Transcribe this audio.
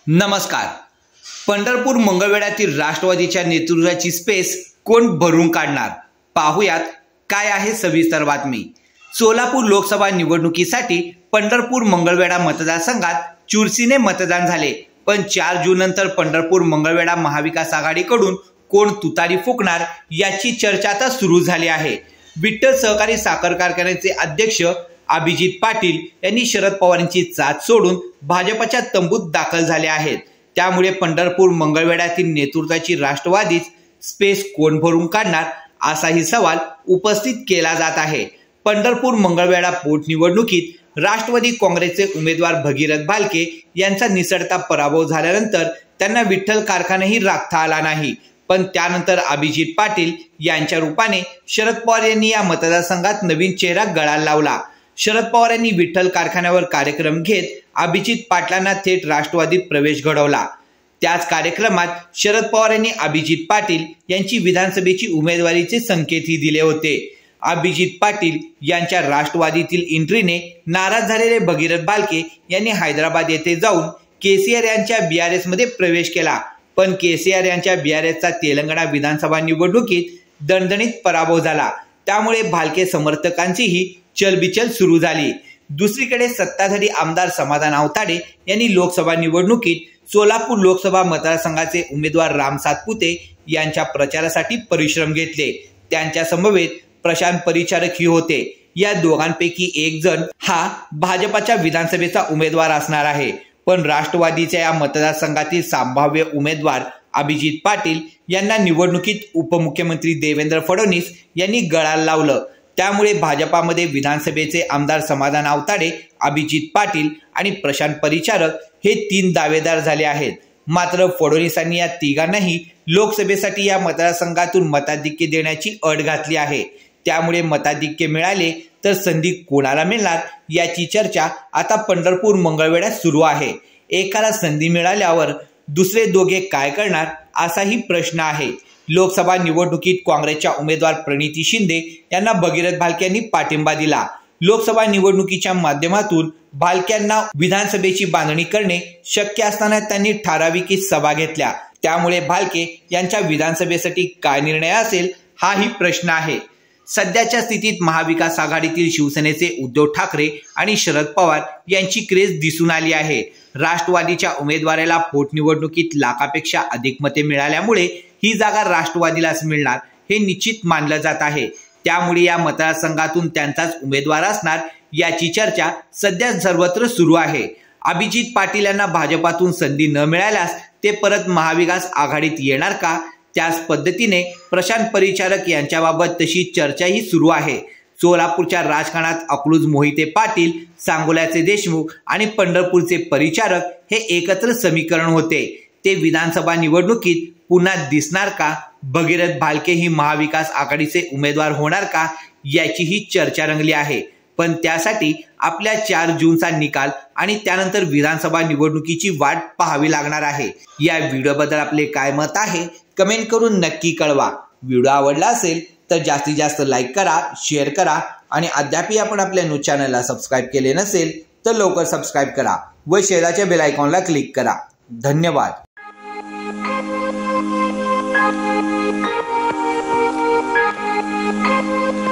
नमस्कार। पंढरपूर मंगळवेढ्यातील राष्ट्रवादीच्या नेतृत्वाची स्पेस कोण भरून काढणार, पाहूयात काय आहे सविस्तर बातमी। सोलापूर लोकसभा निवडणुकीसाठी पंढरपूर मंगळवेढा मतदारसंघात चुरशीने मतदान झाले, पण 4 जून नंतर पंढरपूर मंगळवेढा महाविकास आघाडीकडून कोण तुतारी फुकणार याची चर्चा आता सुरू झाली आहे। विठ्ठल सहकारी साखर कारखान्याचे अध्यक्ष अभिजित पाटील यांनी शरद पवारांची साथ सोडून भाजपच्या तंबूत दाखल झाले आहेत। त्यामुळे पंढरपूर मंगळवेढ्यातील नेतृत्वाची राष्ट्रवादीच स्पेस कोण भरून काढणार असाही सवाल उपस्थित केला जात आहे। पंढरपूर मंगळवेढा पोटनिवडणुकीत राष्ट्रवादी काँग्रेसचे उमेदवार भगीरथ भालके यांचा निसटता पराभव झाल्यानंतर त्यांना विठ्ठल कारखानाही राखता आला नाही, पण त्यानंतर अभिजित पाटील यांच्या रूपाने शरद पवार यांनी या मतदारसंघात नवीन चेहरा गळाला लावला। शरद पवार यांनी विठ्ठल कारखान्यावर कार्यक्रम घेत अभिजित पाटलांना थेट राष्ट्रवादीत प्रवेश घडवला। त्याच कार्यक्रमात शरद पवार यांनी अभिजित पाटील यांची विधानसभेची उमेदवारीचे संकेतही दिले होते। अभिजित पाटील यांच्या राष्ट्रवादीतील एंट्रीने नाराज झालेले भगीरथ भालके यांनी हैदराबाद येथे जाऊन केसीआर यांच्या बीआरएस मध्ये प्रवेश केला, पण केसीआर यांच्या बीआरएसचा तेलंगणा विधानसभा निवडणुकीत दणदणीत पराभव झाला। त्यामुळे भालके समर्थकांचीही चलबिचल सुरू झाली। दुसरीकडे सत्ताधारी आमदार समाधान आवताडे यांनी लोकसभा निवडणुकीत सोलापूर लोकसभा मतदारसंघाचे उमेदवार राम सातपुते यांच्या प्रचारासाठी परिश्रम घेतले। त्यांच्या समवेत प्रशांत परिचारकही होते। या दोघांपैकी एक जण हा भाजपच्या विधानसभेचा उमेदवार असणार आहे, पण राष्ट्रवादीच्या या मतदारसंघातील संभाव्य उमेदवार अभिजित पाटील यांना निवडणुकीत उपमुख्यमंत्री देवेंद्र फडणवीस यांनी गळाला लावलं। त्यामुळे भाजपामध्ये विधानसभेचे आमदार समाधान आवताडे, अभिजित पाटील आणि प्रशांत परिचारक हे 3 दावेदार झाले आहेत। मात्र फडणवीसांनी या तिघांनाही लोकसभेसाठी या मतदारसंघातून मताधिक्य देण्याची अट घातली आहे। त्यामुळे मताधिक्य मिळाले तर संधी कोणाला मिळणार याची चर्चा आता पंढरपूर मंगळवेढ्यात सुरू आहे। एकाला संधी मिळाल्यावर दुसरे दोघे काय करणार असाही प्रश्न आहे। लोकसभा निवडणुकीत काँग्रेसच्या उमेदवार प्रणिती शिंदे यांना भगीरथ भालके यांनी पाठिंबा दिला। लोकसभा निवडणुकीच्या माध्यमातून भालक्यांना विधानसभेची बांधणी करणे शक्य असताना त्यांनी ठराविक सभा घेतल्या। त्यामुळे भालके यांच्या विधानसभेसाठी काय निर्णय असेल हाही प्रश्न आहे। सध्याच्या स्थितीत महाविकास आघाडीतील शिवसेनेचे उद्धव ठाकरे आणि शरद पवार यांची क्रेज दिसून आली आहे। राष्ट्रवादीच्या उमेदवाराला पोटनिवडणुकीत लाखापेक्षा अधिक मते मिळाल्यामुळे ही जागा राष्ट्रवादीलाच मिळणार हे निश्चित मानलं जात आहे। त्यामुळे या मतदारसंघातून त्यांचाच उमेदवार असणार याची चर्चा सध्या सर्वत्र सुरू आहे। अभिजित पाटील यांना भाजपातून संधी न मिळाल्यास ते परत महाविकास आघाडीत येणार का? त्याच पद्धतीने प्रशांत परिचारक यांच्याबाबत तशी चर्चाही सुरू आहे। सोलापूरच्या राजकारणात अकलूज मोहिते पाटील, सांगोल्याचे देशमुख आणि पंढरपूरचे परिचारक हे एकत्र समीकरण होते। ते विधानसभा निवडणुकीत पुन्हा दिसणार का? भगीरथ भालके ही महाविकास आघाडीचे उमेदवार होणार का याचीही चर्चा रंगली आहे, पण त्यासाठी आपल्या 4 जूनचा निकाल आणि त्यानंतर विधानसभा निवडणुकीची वाट पाहावी लागणार आहे। या व्हिडिओबद्दल आपले काय मत आहे कमेंट करून नक्की कळवा। व्हिडिओ आवडला असेल तर जास्तीत जास्त लाईक करा, शेअर करा आणि अद्यापही आपण आपल्या न्यूज चॅनलला सबस्क्राईब केले नसेल तर लवकर सबस्क्राईब करा व शेजारच्या बेल आयकॉनला क्लिक करा। धन्यवाद। Thank you.